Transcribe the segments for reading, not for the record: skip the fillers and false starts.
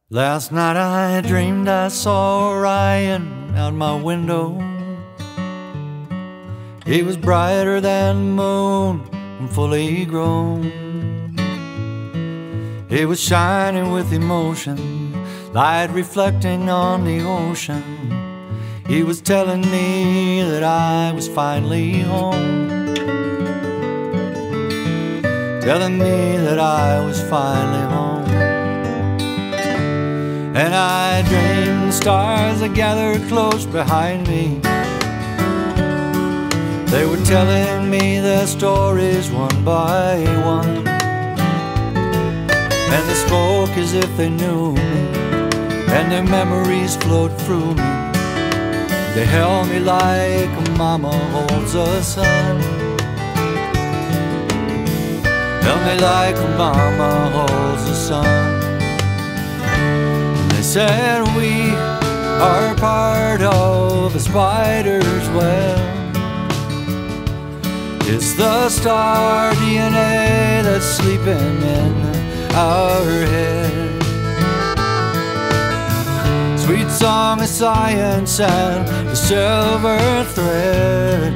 Last night I dreamed I saw Orion out my window. He was brighter than the moon and fully grown. He was shining with emotion, light reflecting on the ocean. He was telling me that I was finally home, telling me that I was finally home. And I dreamed the stars that gathered close behind me. They were telling me their stories one by one, and they spoke as if they knew me, and their memories flowed through me. They held me like a mama holds a son, held me like a mama holds a son. They said we are part of a spider's web. It's the star DNA that's sleeping in our head. Sweet song of science and the silver thread.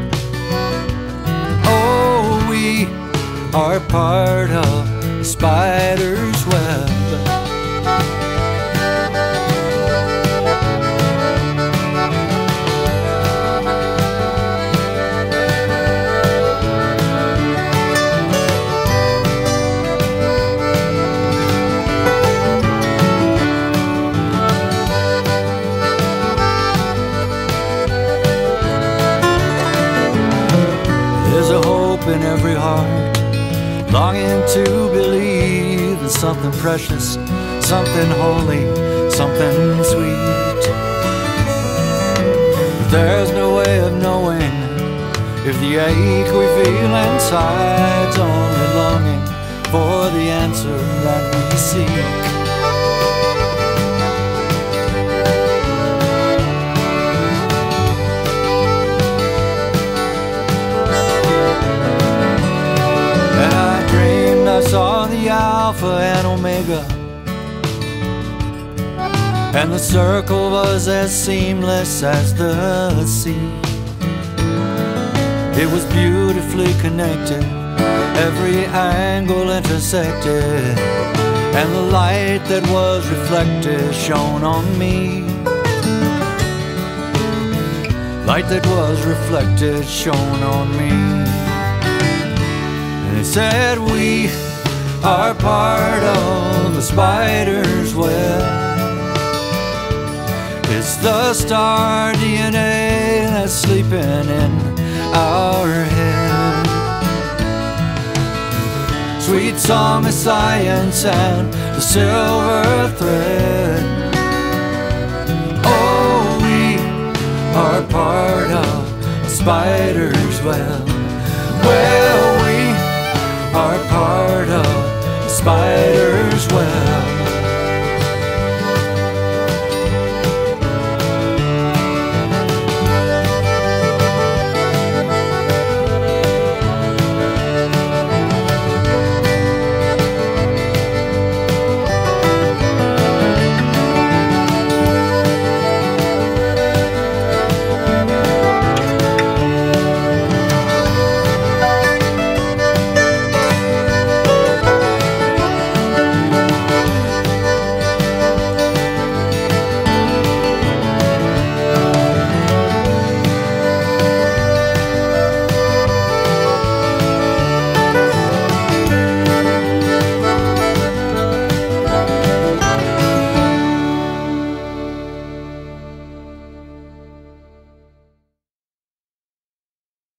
Oh, we are part of the spider's web. In every heart, longing to believe in something precious, something holy, something sweet. But there's no way of knowing if the ache we feel inside's only longing for the answer that we seek. I saw the Alpha and Omega, and the circle was as seamless as the sea. It was beautifully connected, every angle intersected, and the light that was reflected shone on me. Light that was reflected shone on me. And it said we are part of the spider's web. It's the star DNA that's sleeping in our head. Sweet song of science and the silver thread. Oh, we are part of the spider's web. Well, we are part of spider's web.